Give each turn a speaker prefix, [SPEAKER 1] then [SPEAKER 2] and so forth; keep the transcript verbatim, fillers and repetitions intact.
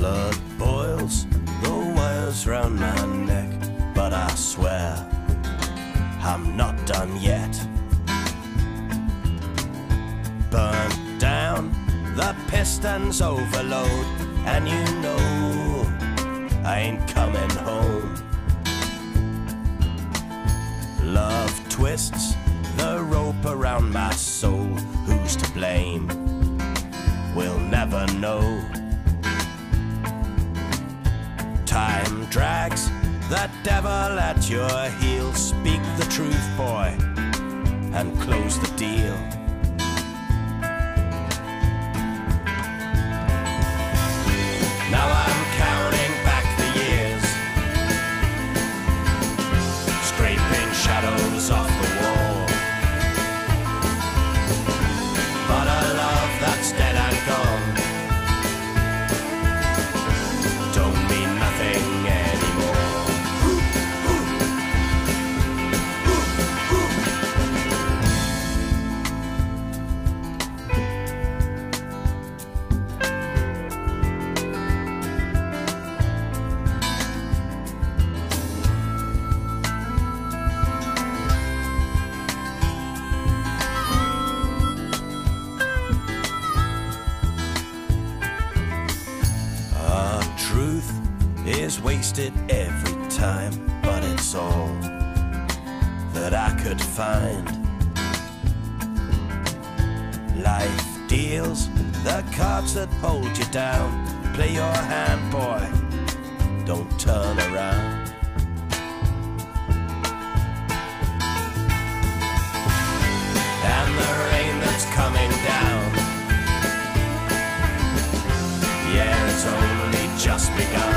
[SPEAKER 1] Blood boils, the wires round my neck, but I swear I'm not done yet. Burnt down, the pistons overload, and you know I ain't coming home. Love twists the rope around my soul. Who's to blame? We'll never know. Time drags, the devil at your heels. Speak the truth, boy, and close the deal. Now I'm counting back the years, scraping shadows off the wall. But a love that's dead and gone don't mean nothing anymore. Truth is wasted every time, but it's all that I could find. Life deals the cards that hold you down. Play your hand, boy, don't turn around. And the rain that's coming down, yeah, it's only just begun.